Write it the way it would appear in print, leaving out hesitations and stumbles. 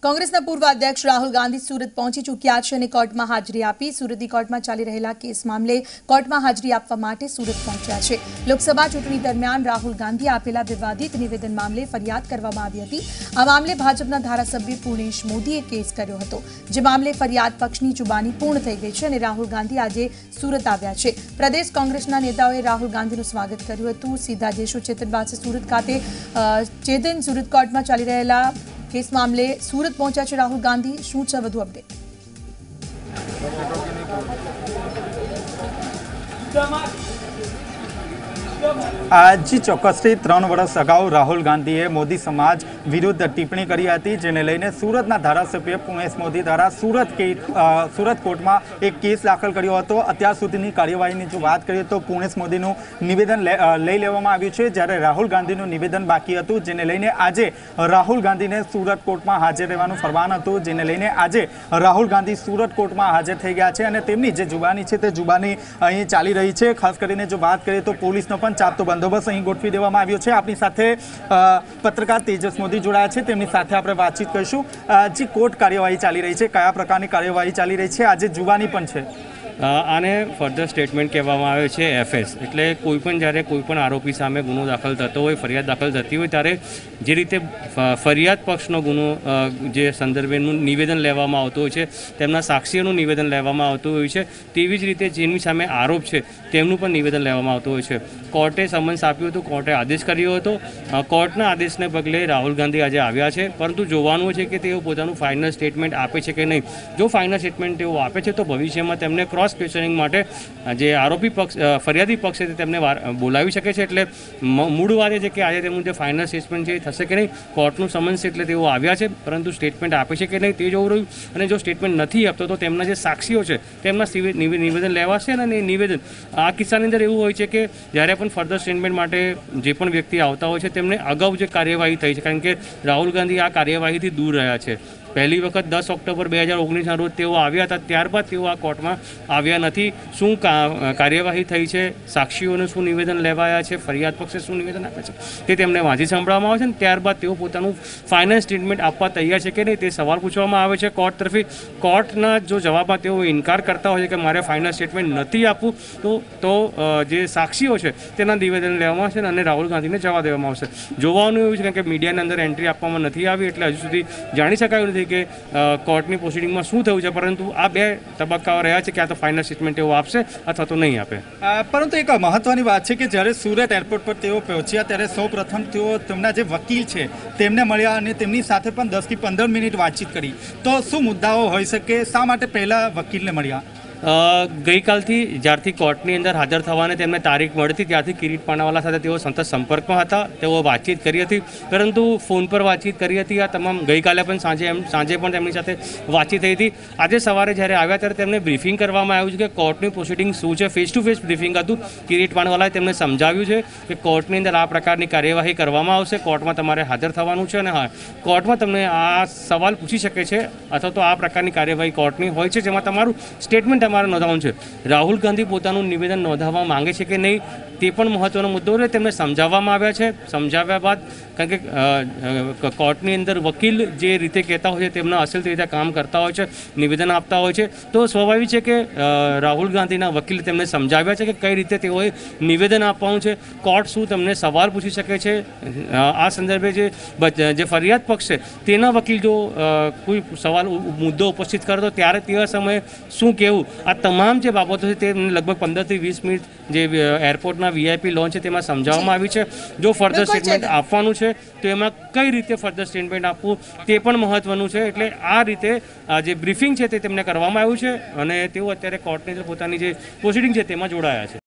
કોંગ્રેસના પૂર્વ અધ્યક્ષ રાહુલ ગાંધી સુરત પહોંચી ચૂક્યા છે અને કોર્ટમાં હાજરી આપી। સુરતની કોર્ટમાં ચાલી રહેલા કેસ મામલે કોર્ટમાં હાજરી આપવા માટે સુરત પહોંચ્યા છે। લોકસભા ચૂંટણી દરમિયાન રાહુલ ગાંધીએ આપેલા વિવાદિત નિવેદન મામલે ફરિયાદ કરવામાં આવી હતી। આ મામલે ભાજપના ધારાસભ્ય પૂર્ણેશ મોદીએ કેસ કર્યો હતો, જે મામલે ફરિયાદ પક્ષની જુબાની પૂર્ણ થઈ ગઈ છે અને રાહુલ ગાંધી આજે સુરત આવ્યા છે। પ્રદેશ કોંગ્રેસના નેતાઓએ રાહુલ ગાંધીનું સ્વાગત કર્યું હતું। સીધા જઈશું ચેતન પાસે સુરત ખાતે। ચેતન, સુરત કોર્ટમાં ચાલી રહેલા केस मामले सूरत पहुंचा है राहुल गांधी, शू है वधु अपडेट? आज ચોક્કસથી 3 વર્ષ અગાઉ રાહુલ ગાંધીએ મોદી સમાજ વિરુદ્ધ ટિપ્પણી કરી હતી, જેને લઈને સુરતના ધારાસભ્ય પૂર્ણેશ મોદી દ્વારા સુરત કોર્ટમાં એક કેસ દાખલ કર્યો હતો। અત્યાર સુધીની કાર્યવાહીની જો વાત કરીએ તો પૂર્ણેશ મોદીનું નિવેદન લઈ લેવામાં આવ્યું છે, જ્યારે રાહુલ ગાંધીનું નિવેદન બાકી હતું, જેને લઈને આજે રાહુલ ગાંધીને સુરત કોર્ટમાં હાજર રહેવાનું ફરમાન હતું, જેને લઈને આજે રાહુલ ગાંધી સુરત કોર્ટમાં હાજર થઈ ગયા છે અને તેમની જે જુબાની છે તે જુબાની અહીં ચાલી રહી છે। ખાસ કરીને જો વાત કરીએ તો પોલીસનો પણ ચાપતો બંદોબસ્ત અહીં ગોઠવી દેવામાં આવ્યો છે। આપણી સાથે પત્રકાર તેજસ મોદી જોડાયા છે, તેમની સાથે આપણે વાતચીત કરીશું। જે કોર્ટ કાર્યવાહી ચાલી રહી છે, કયા પ્રકારની કાર્યવાહી ચાલી રહી છે, આજે જુબાની પણ છે? આને ફર્ધર સ્ટેટમેન્ટ કહેવામાં આવે છે એફએસ, એટલે કોઈપણ જ્યારે કોઈપણ આરોપી સામે ગુનો દાખલ થતો હોય, ફરિયાદ દાખલ થતી હોય, ત્યારે જે રીતે ફરિયાદ પક્ષનો ગુનો જે સંદર્ભેનું નિવેદન લેવામાં આવતું હોય છે, તેમના સાક્ષીઓનું નિવેદન લેવામાં આવતું હોય છે, તેવી જ રીતે જેની સામે આરોપ છે તેમનું પણ નિવેદન લેવામાં આવતું હોય છે। કોર્ટે સમન્સ આપ્યું હતું, કોર્ટે આદેશ કર્યો હતો। કોર્ટના આદેશને પગલે રાહુલ ગાંધી આજે આવ્યા છે, પરંતુ જોવાનું છે કે તેઓ પોતાનું ફાઇનલ સ્ટેટમેન્ટ આપે છે કે નહીં। જો ફાઇનલ સ્ટેટમેન્ટ તેઓ આપે છે તો ભવિષ્યમાં તેમને ક્રોસ ક્વેશ્ચનિંગ માટે જે આરોપી પક્ષ ફરિયાદી પક્ષ છે તેમને બોલાવી શકે છે। એટલે મૂળ વાત એ છે કે આજે તેમનું જે ફાઇનલ સ્ટેટમેન્ટ છે થશે કે નહીં। કોર્ટનું સમન્સ એટલે તેઓ આવ્યા છે, પરંતુ સ્ટેટમેન્ટ આપે છે કે નહીં તે જોવું રહ્યું। અને જો સ્ટેટમેન્ટ નથી આપતો તો તેમના જે સાક્ષીઓ છે તેમના નિવેદન લેવાશે અને એ નિવેદન આ કિસ્સાની અંદર એવું હોય છે કે જ્યારે પણ ફર્ધર સ્ટેટમેન્ટ માટે જે પણ વ્યક્તિ આવતા હોય છે તેમને અગાઉ જે કાર્યવાહી થઈ છે, કારણ કે રાહુલ ગાંધી આ કાર્યવાહીથી દૂર રહ્યા છે। પહેલી વખત 10 ઓક્ટોબર 2019ના રોજ તેઓ આવ્યા હતા, ત્યારબાદ તેઓ આ કોર્ટમાં આવ્યા નથી। શું કાર્યવાહી થઈ છે, સાક્ષીઓને શું નિવેદન લેવાયા છે, ફરિયાદ પક્ષે શું નિવેદન આપે છે તે તેમને વાંચી સંભળાવવામાં આવે છે અને ત્યારબાદ તેઓ પોતાનું ફાઇનલ સ્ટેટમેન્ટ આપવા તૈયાર છે કે નહીં તે સવાલ પૂછવામાં આવે છે કોર્ટ તરફી। કોર્ટના જો જવાબમાં તેઓ ઇનકાર કરતા હોય છે કે મારે ફાઇનલ સ્ટેટમેન્ટ નથી આપવું, તો જે સાક્ષીઓ છે તેના નિવેદન લેવામાં આવશે અને રાહુલ ગાંધીને જવા દેવામાં આવશે। જોવાનું એવું છે કારણ કે મીડિયાની અંદર એન્ટ્રી આપવામાં નથી આવી, એટલે હજુ સુધી જાણી શકાયું નથી કે કોર્ટની પ્રોસિડિંગમાં શું થયું છે, પરંતુ આ 2 તબક્કાઓ રહ્યા છે કે આ તો ફાઇનલ સ્ટેટમેન્ટ તેઓ આપશે અથવા તો નહીં આપે। પરંતુ એક મહત્વની વાત છે કે જ્યારે સુરત એરપોર્ટ પર તેઓ પહોંચ્યા ત્યારે સૌપ્રથમ તેઓ તેમના જે વકીલ છે તેમને મળ્યા અને તેમની સાથે પણ 10 થી 15 મિનિટ વાતચીત કરી। તો શું મુદ્દાઓ હોઈ શકે, શા માટે પહેલા વકીલને મળ્યા? ગઈકાલથી જ્યારથી કોર્ટની અંદર હાજર થવાને તેમને તારીખ મળી હતી ત્યારથી કિરીટ પાનાવાલા સાથે તેઓ સતત સંપર્કમાં હતા, તેઓ વાતચીત કરી હતી, પરંતુ ફોન પર વાતચીત કરી હતી। આ તમામ ગઈકાલે પણ સાંજે પણ તેમની સાથે વાતચીત થઈ હતી। આજે સવારે જ્યારે આવ્યા ત્યારે તેમને બ્રીફિંગ કરવામાં આવ્યું છે કે કોર્ટની પ્રોસિડિંગ શું છે। ફેસ ટુ ફેસ બ્રીફિંગ હતું। કિરીટ પાનાવાલાએ તેમને સમજાવ્યું છે કે કોર્ટની અંદર આ પ્રકારની કાર્યવાહી કરવામાં આવશે, કોર્ટમાં તમારે હાજર થવાનું છે અને હા, કોર્ટમાં તમને આ સવાલ પૂછી શકે છે અથવા તો આ પ્રકારની કાર્યવાહી કોર્ટની હોય છે જેમાં તમારું સ્ટેટમેન્ટ નોંધાવવાનું છે। રાહુલ ગાંધી પોતાનું નિવેદન નોંધાવવા માંગે છે કે નહીં તે પણ મહત્વનો મુદ્દો છે, તેમને સમજાવવામાં આવ્યા છે। સમજાવ્યા બાદ કારણ કે કોર્ટની અંદર વકીલ જે રીતે કહેતા હોય છે તેમના અસલ રીતે કામ કરતા હોય છે, નિવેદન આપતા હોય છે, તો સ્વાભાવિક છે કે રાહુલ ગાંધીના વકીલે તેમને સમજાવ્યા છે કે કઈ રીતે તેઓએ નિવેદન આપવાનું છે, કોર્ટ શું તેમને સવાલ પૂછી શકે છે। આ સંદર્ભે જે ફરિયાદ પક્ષ છે તેના વકીલ જો કોઈ સવાલ મુદ્દો ઉપસ્થિત કરતો ત્યારે તે સમયે શું કહેવું, આ તમામ જે બાબતો છે તે લગભગ 15 થી 20 મિનિટ જે એરપોર્ટના VIP લોન્ચ છે તેમાં સમજાવવામાં આવી છે। જો ફર્ધર સ્ટેટમેન્ટ આપવાનું છે તો એમાં કઈ રીતે ફર્ધર સ્ટેટમેન્ટ આપવું તે પણ મહત્વનું છે। એટલે આ રીતે જે બ્રીફિંગ છે તે તેમને કરવામાં આવ્યું છે અને તેઓ અત્યારે કોર્ટની અંદર પોતાની જે પ્રોસિડિંગ છે તેમાં જોડાયા છે।